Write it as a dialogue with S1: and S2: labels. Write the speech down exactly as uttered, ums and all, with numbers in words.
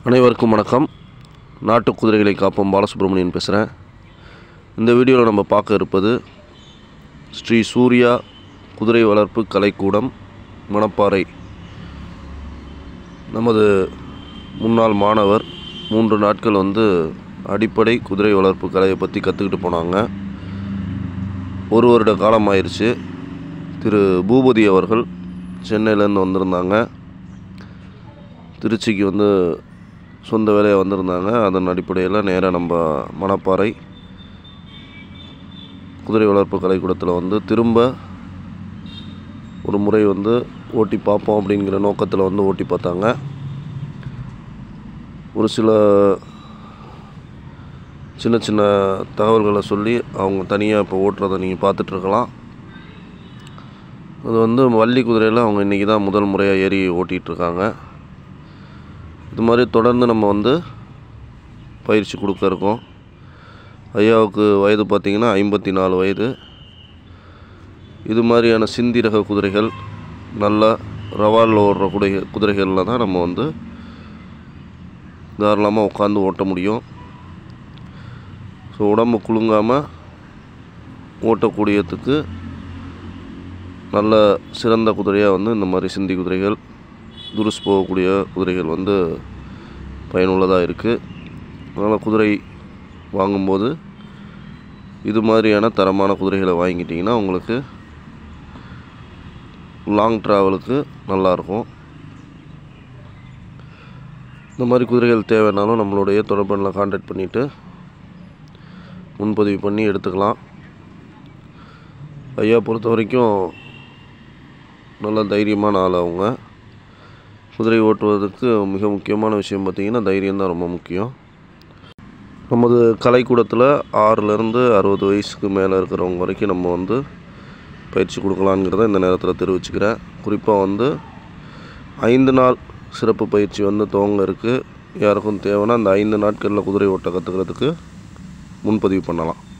S1: அனைவருக்கும் வணக்கம். நாட்டு குதிரைகளை காப்போம் பாலசுப்ரமணியன் பேசுகிறேன். இந்த வீடியோவில் நம்ம பார்க்க இருப்பது ஸ்ரீ சூர்யா குதிரை வளர்ப்பு கலைக்கூடம் மணப்பாறை. நமது முன்னாள் மாணவர் மூன்று நாட்கள் வந்து அடிப்படை குதிரை வளர்ப்பு கலையை பற்றி கற்றுக்கிட்டு போனாங்க. ஒரு வருட காலம் ஆயிடுச்சு. திரு பூபதி அவர்கள் சென்னையிலேருந்து வந்திருந்தாங்க. திருச்சிக்கு வந்து சொந்த வேலையாக வந்திருந்தாங்க. அதன் அடிப்படையில் நேராக நம்ம மணப்பாறை குதிரை வளர்ப்பு கலைக்கூடத்தில் வந்து திரும்ப ஒரு முறை வந்து ஓட்டி பார்ப்போம் அப்படிங்கிற நோக்கத்தில் வந்து ஓட்டி பார்த்தாங்க. ஒரு சில சின்ன சின்ன தகவல்களை சொல்லி அவங்க தனியாக இப்போ ஓட்டுறதை நீங்கள் பார்த்துட்ருக்கலாம். அது வந்து வள்ளி குதிரையில் அவங்க இன்றைக்கி தான் முதல் முறையாக ஏறி ஓட்டிகிட்ருக்காங்க. இது மாதிரி தொடர்ந்து நம்ம வந்து பயிற்சி கொடுக்க இருக்கோம். ஐயாவுக்கு வயது பார்த்திங்கன்னா ஐம்பத்தி நாலு வயது. இது மாதிரியான சிந்தி ரக குதிரைகள், நல்ல ரவாலில் ஓடுற குதிரை குதிரைகளில் தான் நம்ம வந்து தாராளமாக உட்காந்து ஓட்ட முடியும். ஸோ உடம்பு குலுங்காமல் ஓட்டக்கூடியதுக்கு நல்ல சிறந்த குதிரையாக வந்து இந்த மாதிரி சிந்தி குதிரைகள், துருஸ் போகக்கூடிய குதிரைகள் வந்து பயனுள்ளதாக இருக்குது. அதனால் குதிரை வாங்கும்போது இது மாதிரியான தரமான குதிரைகளை வாங்கிட்டிங்கன்னா உங்களுக்கு லாங் ட்ராவலுக்கு நல்லாயிருக்கும். இந்த மாதிரி குதிரைகள் தேவைன்னாலும் நம்மளுடைய தொடர்பெண்ணில் கான்டாக்ட் பண்ணிவிட்டு முன்பதிவு பண்ணி எடுத்துக்கலாம். ஐயா பொறுத்த வரைக்கும் நல்ல தைரியமான ஆள். அவங்க குதிரை ஓட்டுவதற்கு மிக முக்கியமான விஷயம் பார்த்திங்கன்னா தைரியம்தான் ரொம்ப முக்கியம். நமது கலைக்கூடத்தில் ஆறுலேருந்து அறுபது வயசுக்கு மேலே இருக்கிறவங்க வரைக்கும் நம்ம வந்து பயிற்சி கொடுக்கலாங்கிறத இந்த நேரத்தில் தெரிவிச்சுக்கிறேன். குறிப்பாக வந்து ஐந்து நாள் சிறப்பு பயிற்சி வந்து துவங்க இருக்குது. யாருக்கும் தேவைன்னா அந்த ஐந்து நாட்களில் குதிரை ஓட்ட கற்றுக்கிறதுக்கு முன்பதிவு பண்ணலாம்.